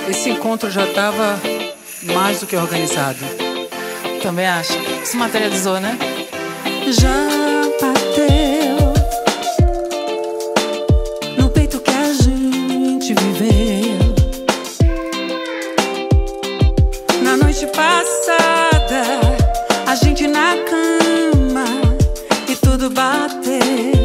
Esse encontro já estava mais do que organizado. Também acho. Se materializou, né? Já bateu no peito que a gente viveu. Na noite passada, a gente na cama e tudo bateu.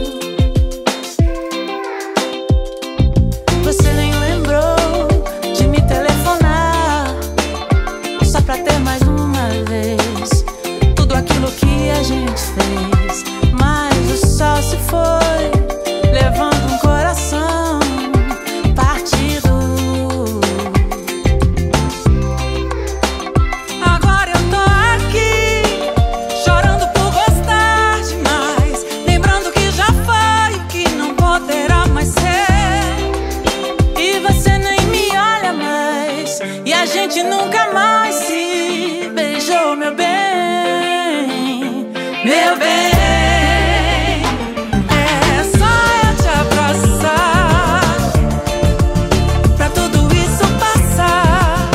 Você nem lembrou de me telefonar, só pra ter mais uma vez tudo aquilo que a gente fez. Mas o sol se foi, levando um coração partido. Agora eu tô aqui, chorando por gostar demais, lembrando que já foi o que não poderá mais ser. E você nem me olha mais, e a gente nunca mais se beijou, meu bem. Meu bem, é só eu te abraçar pra tudo isso passar.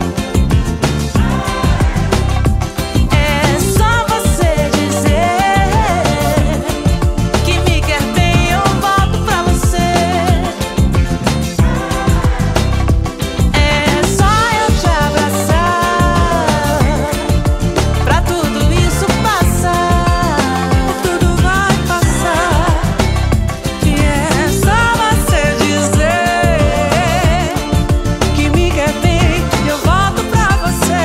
É só você dizer que me quer bem, eu volto pra você. É só eu te abraçar pra tudo isso passar. Tudo vai passar. E é só você dizer que me quer bem, eu volto pra você.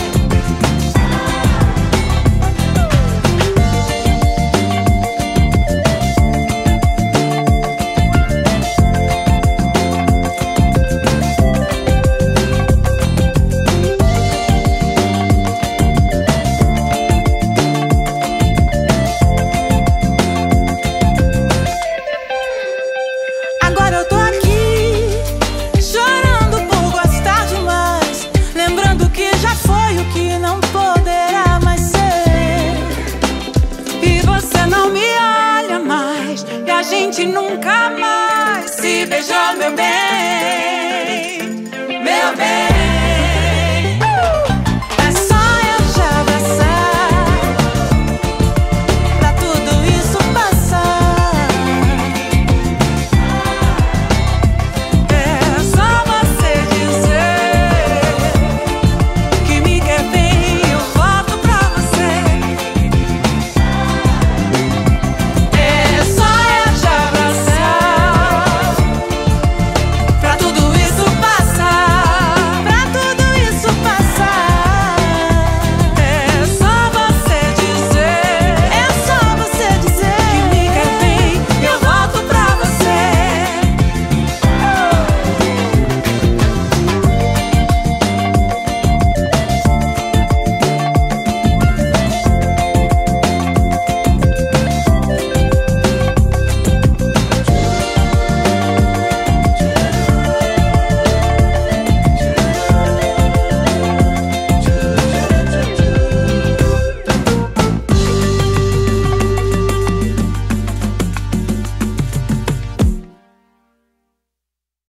Agora eu tô aqui, chorando por gostar demais, lembrando que já foi o que não poderá mais ser. E você não me olha mais, e a gente nunca mais se beijou, meu bem.